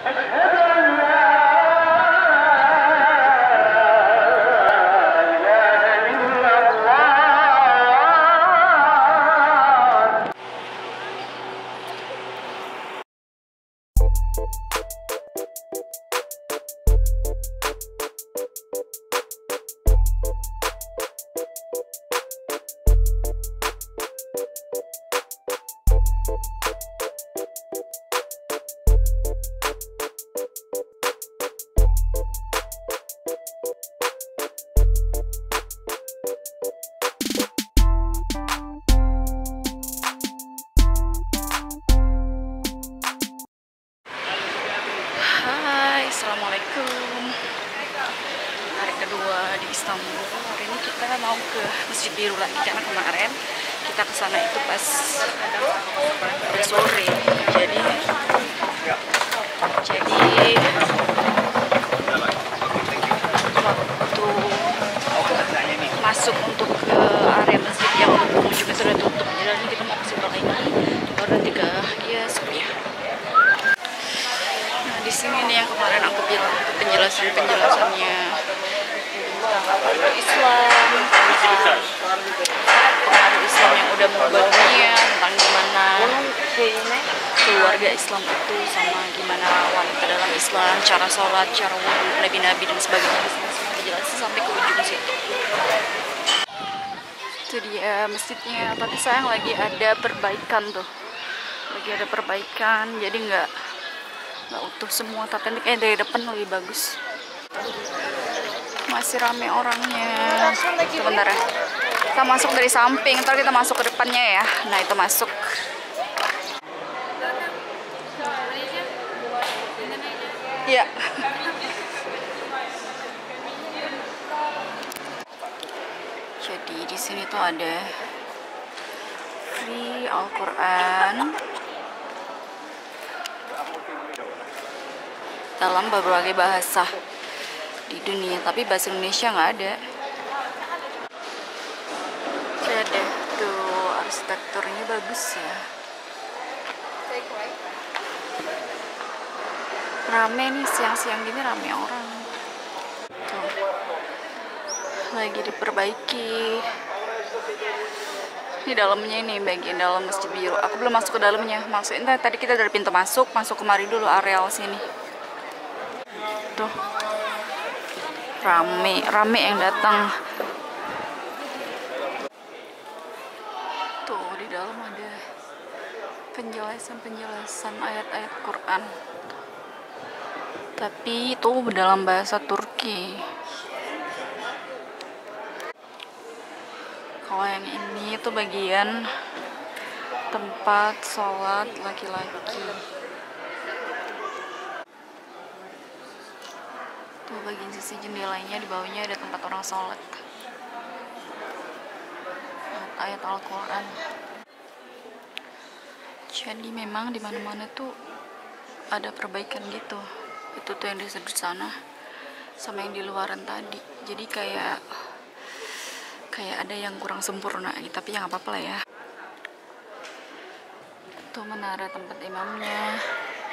Assalamualaikum. Hari kedua di Istanbul. Hari ini kita mau ke Masjid Biru lagi karena kemarin kita ke sana itu pas udah sore. Jadi waktu masuk untuk ke area masjid yang ujung itu sudah tutup. Jadi kita mau ke situ lagi. Baru tiga ya sepi. Di sini nih yang kemarin aku bilang penjelasannya Islam, pengaruh Islam yang udah mengubah dunia, tentang gimana keluarga Islam itu sama gimana wanita dalam Islam, cara sholat, cara wudhu, nabi-nabi dan sebagainya. Di sini semua dijelasin sampai ke ujung situ. Itu dia masjidnya. Tapi sayang lagi ada perbaikan tuh, jadi nggak utuh semua, tapi nanti kayak dari depan lebih bagus. Masih rame orangnya. Sebentar ya, kita masuk dari samping, ntar kita masuk ke depannya ya. Nah itu masuk. Ya. Jadi di sini tuh ada free Al-Quran dalam berbagai bahasa di dunia, tapi bahasa Indonesia nggak ada. Ada tuh, arsitekturnya bagus ya. Rame nih siang-siang gini, rame orang. Tuh, lagi diperbaiki. Ini dalamnya, ini bagian dalam Masjid Biru. Aku belum masuk ke dalamnya. Maksudnya tadi kita dari pintu masuk kemari dulu areal sini. Tuh, rame yang datang. Tuh di dalam ada penjelasan ayat-ayat Quran, tapi itu dalam bahasa Turki. Kalau yang ini tuh bagian tempat sholat laki-laki. Bagian sisi jendelanya, di bawahnya ada tempat orang sholat, ayat Al-Quran. Jadi memang di mana-mana tuh ada perbaikan gitu. Itu tuh yang di sana sama yang di luaran tadi. Jadi kayak ada yang kurang sempurna, tapi ya nggak apa-apa lah ya. Tuh menara tempat imamnya.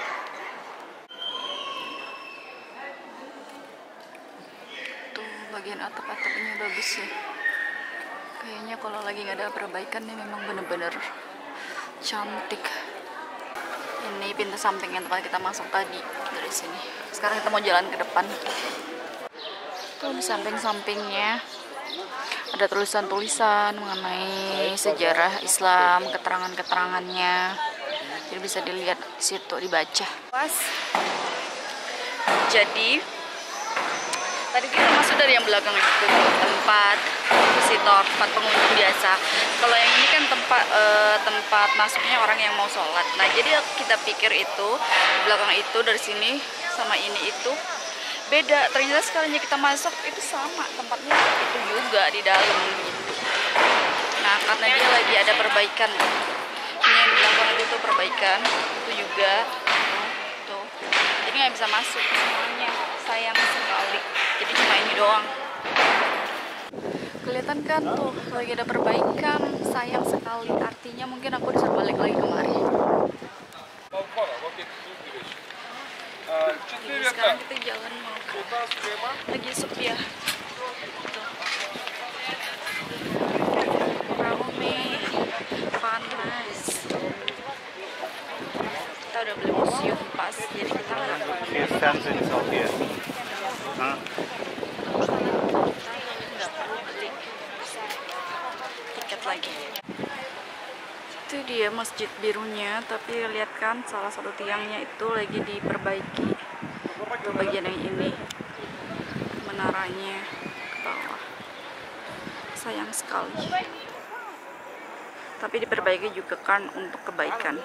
Bagian atap-atapnya bagus ya. Kayaknya kalau lagi nggak ada perbaikan nih memang bener-bener cantik. Ini pintu samping yang tempat kita masuk tadi dari sini. Sekarang kita mau jalan ke depan. Tuh di samping-sampingnya ada tulisan-tulisan mengenai sejarah Islam, keterangan-keterangannya. Jadi bisa dilihat di situ, dibaca. Jadi tadi kita masuk dari yang belakang itu, tempat visitor, tempat pengunjung biasa. Kalau yang ini kan tempat masuknya orang yang mau sholat. Nah jadi kita pikir itu belakang itu dari sini sama ini itu beda. Ternyata sekalinya kita masuk itu sama tempatnya, itu juga di dalam gitu. Nah karena dia lagi ada perbaikan. Ini yang di belakang itu tuh perbaikan, itu juga tuh. Jadi nggak bisa masuk semuanya, sayang sekali. Jadi cuma ini doang. Kelihatan kan tuh lagi ada perbaikan, sayang sekali. Artinya mungkin aku disuruh balik lagi kemari. Jadi sekarang kita jalan mau ke lagi sepi ya. Tuh. Rame, panas. Kita udah beli museum pas, jadi kita nggak perlu beli tiket lagi. Itu dia masjid birunya, tapi lihat kan salah satu tiangnya itu lagi diperbaiki. Itu bagian yang ini, menaranya ke bawah. Sayang sekali. Tapi diperbaiki juga kan untuk kebaikan.